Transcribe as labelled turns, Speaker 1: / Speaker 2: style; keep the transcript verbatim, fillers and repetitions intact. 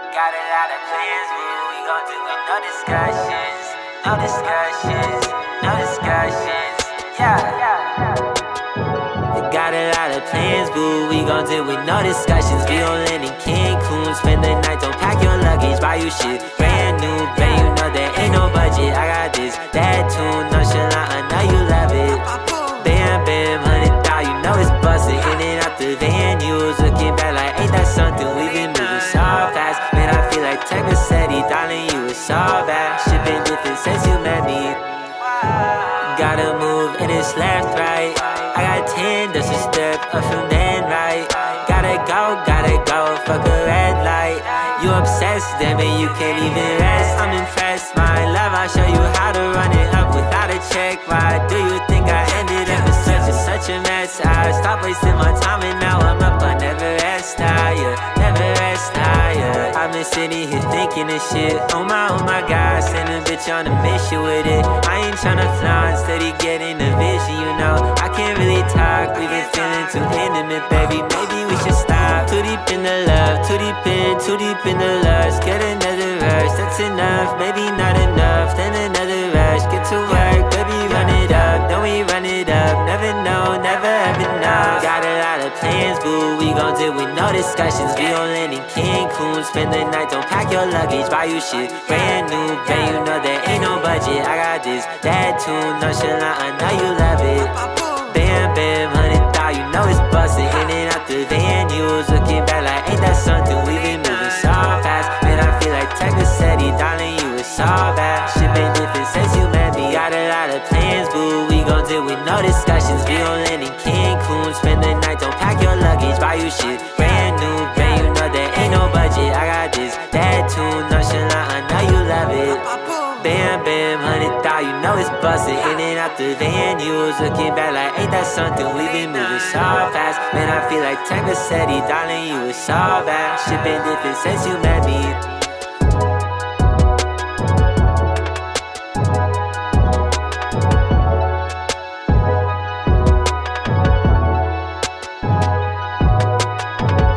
Speaker 1: Got a lot of plans, but we gon' do it, no discussions. No discussions, no discussions, yeah. We got a lot of plans, boo, we gon' deal with no discussions. We gon' land in Cancun, spend the night, don't pack your luggage, buy you shit brand new, babe, you know there ain't no budget. I got this, that tune, nonchalant, I know you love it. Bam, bam, hundred thou, you know it's bustin'. In and out the van, you was looking back like, ain't that something? We been moving so fast, man, I feel like Discussiøns, darling, you was so bad. Shipping different since you met me. Gotta move and it's left, right. I got ten, that's a step up from then, right. Gotta go, gotta go, fuck a red light. You obsessed, damn it, you can't even rest. I'm impressed, my love, I'll show you how to run it up without a check. Why do you think I ended up in such a, such a mess? I stopped wasting my time and now I'm up, I never rest, higher, never rest, higher. I've been sitting here thinking this shit, oh my, oh my God, send a bitch on a mission with it. I ain't tryna fly, steady getting the vision, you know. I can't really talk, we been feeling too intimate, baby, maybe we should stop. Too deep in the love, too deep in, too deep in the lust. Get another rush, that's enough, maybe not enough. Then another rush, get to work, baby, run it up. Then we run it up, never know, never ever know. Got a lot of plans, boo, we gon' deal with no discussions. We gon' land in Cancun, spend the night, don't pack your luggage, buy you shit brand new, babe, you know there ain't no budget. I got this, that tune, nonchalant, I know you love it. Bam, bam, hundred thou, you know it's bustin'. In and out the van, you was looking back like, ain't that something? We been moving so fast, man, I feel like Discussiøns, darling, you was so bad. Shipping different since you met me. Got a lot of plans, boo, we gon' deal with no discussions. We gon' land in Cancun, spend the night, don't pack your luggage, buy you shit brand new, babe, you know there ain't no budget. I got this, that tune, nonchalant, I know you love it. Bam, bam, hundred thou, you know it's bustin'. In and out the van, you was looking back like, ain't that something? We been moving so fast, man, I feel like Discussiøns, darling, you was so bad. Shipping different since you met me.